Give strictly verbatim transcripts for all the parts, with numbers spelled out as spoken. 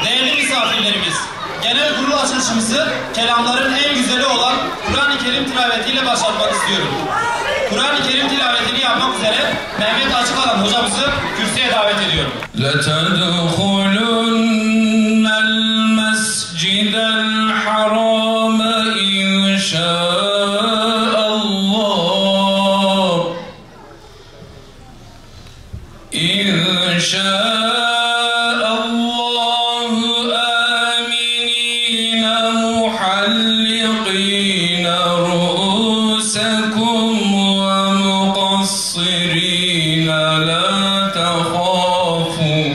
değerli misafirlerimiz, genel kurulu açılışımızı kelamların en güzeli olan Kur'an-ı Kerim tilavetiyle başlatmak istiyorum. Kur'an-ı Kerim tilavetini yapmak üzere Mehmet Açıkalan hocamızı kürsüye davet ediyorum. لَتَدْخُلُنَّ الْمَسْجِدَ الْحَرَامَ إِنْ شَاءَ اللّٰهُ إِنْ شَاءَ اللّٰهُ آمِنِينَ مُحَلِّقِينَ رُؤُوسَكُمْ وَمُقَصِّرِينَ لَا تَخَافُونَ.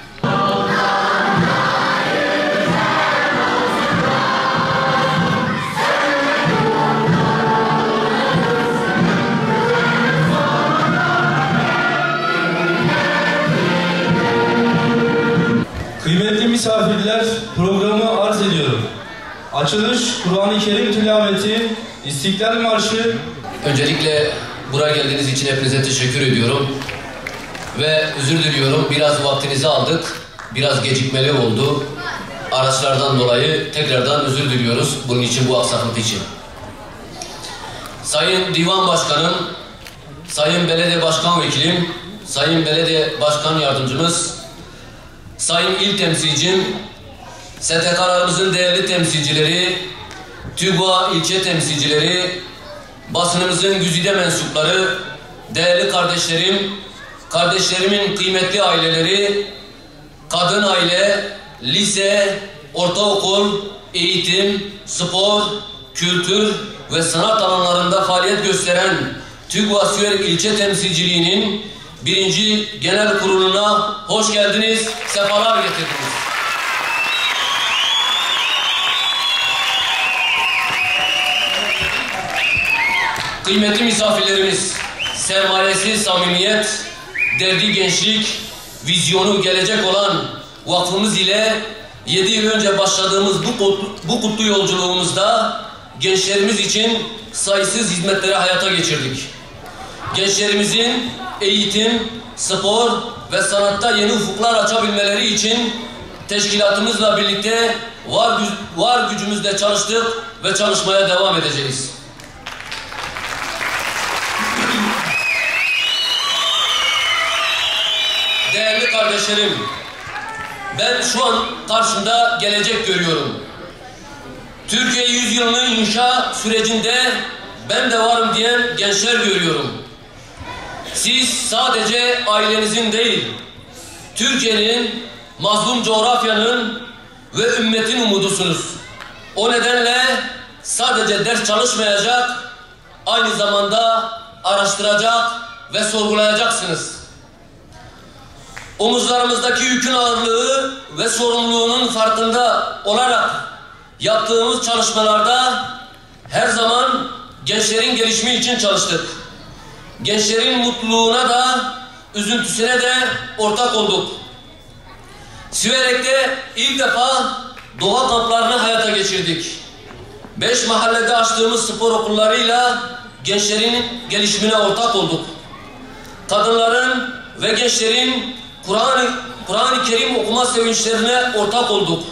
Kıymetli misafirler, programı arz ediyorum. Açılış, Kur'an-ı Kerim tilaveti, İstiklal Marşı. Öncelikle buraya geldiğiniz için hepinize teşekkür ediyorum. Ve özür diliyorum, biraz vaktinizi aldık. Biraz gecikmeli oldu. Araçlardan dolayı tekrardan özür diliyoruz. Bunun için, bu aksaklık için. Sayın Divan Başkanım, Sayın Belediye Başkan Vekilim, Sayın Belediye Başkan Yardımcımız, Sayın İl Temsilcim, S T K'larımızın değerli temsilcileri, TÜGVA ilçe temsilcileri, basınımızın güzide mensupları, değerli kardeşlerim, kardeşlerimin kıymetli aileleri, kadın aile, lise, ortaokul, eğitim, spor, kültür ve sanat alanlarında faaliyet gösteren TÜGVA Süer ilçe temsilciliğinin birinci genel kuruluna hoş geldiniz, sefalar getirdiniz. Kıymetli misafirlerimiz, sermayesi samimiyet, derdi gençlik, vizyonu gelecek olan vakfımız ile yedi yıl önce başladığımız bu kutlu, bu kutlu yolculuğumuzda gençlerimiz için sayısız hizmetleri hayata geçirdik. Gençlerimizin eğitim, spor ve sanatta yeni ufuklar açabilmeleri için teşkilatımızla birlikte var, güc var gücümüzle çalıştık ve çalışmaya devam edeceğiz. Değerli kardeşlerim, ben şu an karşımda gelecek görüyorum. Türkiye yüzyılının inşa sürecinde ben de varım diyen gençler görüyorum. Siz sadece ailenizin değil, Türkiye'nin, mazlum coğrafyanın ve ümmetin umudusunuz. O nedenle sadece ders çalışmayacak, aynı zamanda araştıracak ve sorgulayacaksınız. Omuzlarımızdaki yükün ağırlığı ve sorumluluğunun farkında olarak yaptığımız çalışmalarda her zaman gençlerin gelişimi için çalıştık. Gençlerin mutluluğuna da, üzüntüsüne de ortak olduk. Siverek'te ilk defa doğa kamplarını hayata geçirdik. Beş mahallede açtığımız spor okullarıyla gençlerin gelişimine ortak olduk. Kadınların ve gençlerin Kur'an-ı Kur'an-ı Kerim okuma sevinçlerine ortak olduk.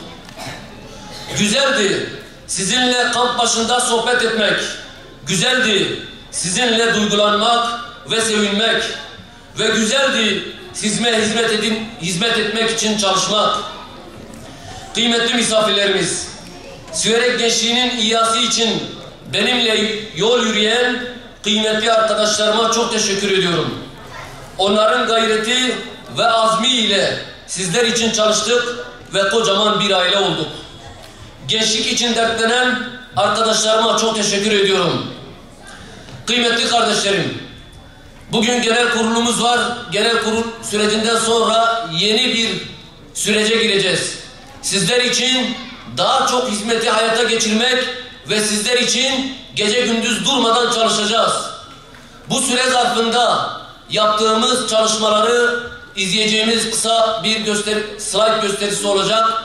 Güzeldi sizinle kamp başında sohbet etmek. Güzeldi sizinle duygulanmak ve sevinmek. Ve güzeldi sizime hizmet, edin, hizmet etmek için çalışmak. Kıymetli misafirlerimiz, Siverek gençliğinin iyası için benimle yol yürüyen kıymetli arkadaşlarıma çok teşekkür ediyorum. Onların gayreti ve azmi ile sizler için çalıştık ve kocaman bir aile olduk. Gençlik için dertlenen arkadaşlarıma çok teşekkür ediyorum. Kıymetli kardeşlerim, bugün genel kurulumuz var. Genel kurul sürecinden sonra yeni bir sürece gireceğiz. Sizler için daha çok hizmeti hayata geçirmek ve sizler için gece gündüz durmadan çalışacağız. Bu süre zarfında yaptığımız çalışmaları izleyeceğimiz kısa bir gösteri, slide gösterisi olacak.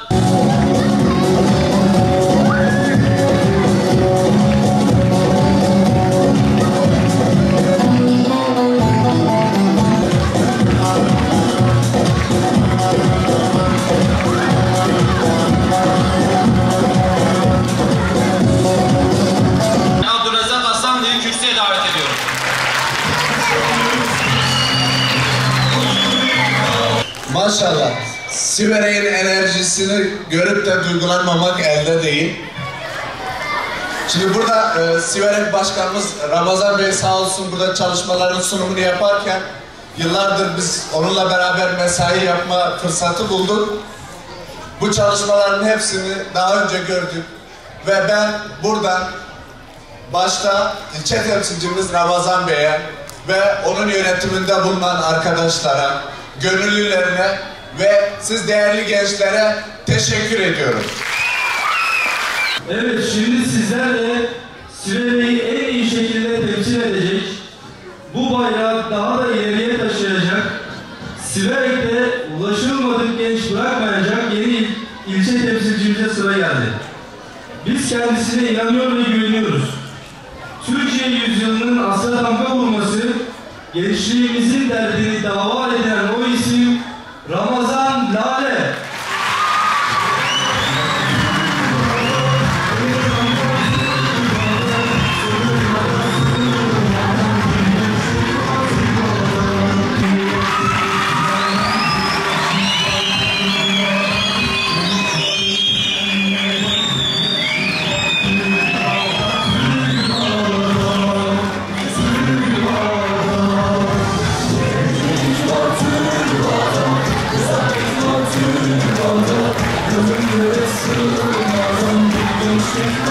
Maşallah. Siverek'in enerjisini görüp de duygulanmamak elde değil. Şimdi burada e, Siverek Başkanımız Ramazan Bey sağ olsun burada çalışmaların sunumunu yaparken yıllardır biz onunla beraber mesai yapma fırsatı bulduk. Bu çalışmaların hepsini daha önce gördük ve ben buradan başta ilçe temsilcimiz Ramazan Bey'e ve onun yönetiminde bulunan arkadaşlara, gönüllülerine ve siz değerli gençlere teşekkür ediyorum. Evet, şimdi sizlerle Siverek'i en iyi şekilde temsil edecek, bu bayrağı daha da ileriye taşıyacak, Siverek'te ulaşılmadık genç bırakmayacak yeni il, ilçe temsilcimize sıra geldi. Biz kendisine inanıyor ve güveniyoruz. Türkiye yüzyılının asra damga vurması, gençliğimizin derdini dava eden o isim Ramazan Lale. Thank you.